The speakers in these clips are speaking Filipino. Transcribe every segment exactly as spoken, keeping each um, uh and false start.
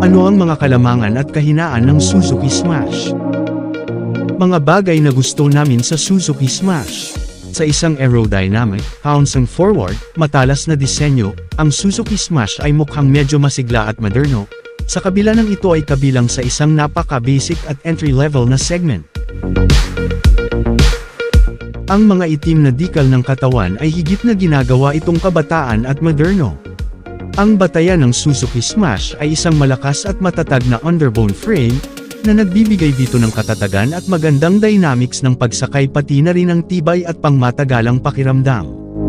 Ano ang mga kalamangan at kahinaan ng Suzuki Smash? Mga bagay na gusto namin sa Suzuki Smash. Sa isang aerodynamic, bouncing forward, matalas na disenyo, ang Suzuki Smash ay mukhang medyo masigla at moderno. Sa kabila ng ito ay kabilang sa isang napaka-basic at entry-level na segment. Ang mga itim na decal ng katawan ay higit na ginagawa itong kabataan at moderno. Ang batayan ng Suzuki Smash ay isang malakas at matatag na underbone frame, na nagbibigay dito ng katatagan at magandang dynamics ng pagsakay pati na rin ang tibay at pangmatagalang pakiramdam.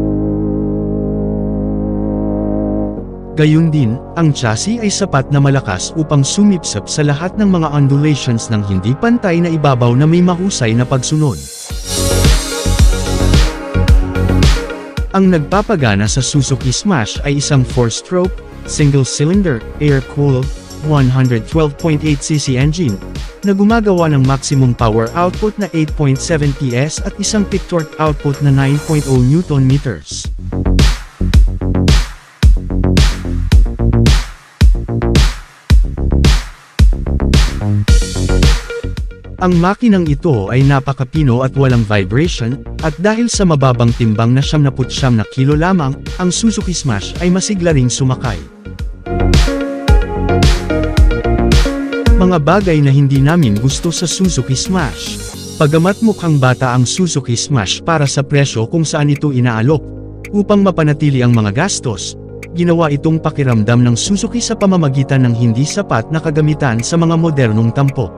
Gayun din, ang chassis ay sapat na malakas upang sumipsap sa lahat ng mga undulations ng hindi pantay na ibabaw na may mahusay na pagsunod. Ang nagpapagana sa Suzuki Smash ay isang four-stroke, single-cylinder, air-cooled, one twelve point eight c c engine, na gumagawa ng maximum power output na eight point seven P S at isang peak torque output na nine point zero newton meters. Ang makinang ito ay napakapino at walang vibration, at dahil sa mababang timbang na siyam na siyam na kilo lamang, ang Suzuki Smash ay masigla ring sumakay. Mga bagay na hindi namin gusto sa Suzuki Smash. Pagamat mukhang bata ang Suzuki Smash para sa presyo kung saan ito inaalok, upang mapanatili ang mga gastos, ginawa itong pakiramdam ng Suzuki sa pamamagitan ng hindi sapat na kagamitan sa mga modernong tampok.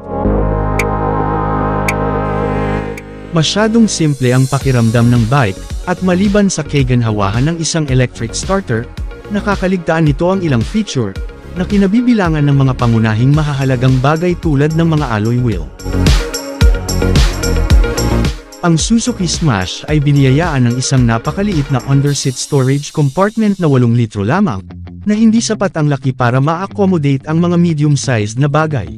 Masyadong simple ang pakiramdam ng bike, at maliban sa kaganhawahan ng isang electric starter, nakakaligtaan nito ang ilang feature, na kinabibilangan ng mga pangunahing mahahalagang bagay tulad ng mga alloy wheel. Ang Suzuki Smash ay biniyayaan ng isang napakaliit na underseat storage compartment na walong litro lamang, na hindi sapat ang laki para ma-accommodate ang mga medium-sized na bagay.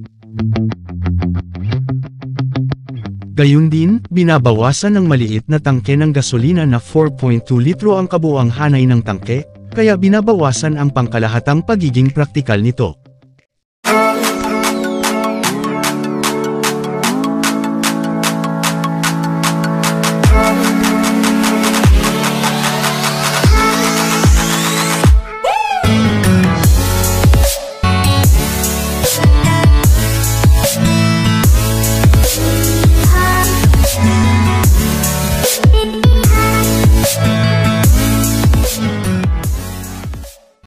Gayun din, binabawasan ng maliit na tangke ng gasolina na four point two litro ang kabuuang hanay ng tangke, kaya binabawasan ang pangkalahatang pagiging praktikal nito.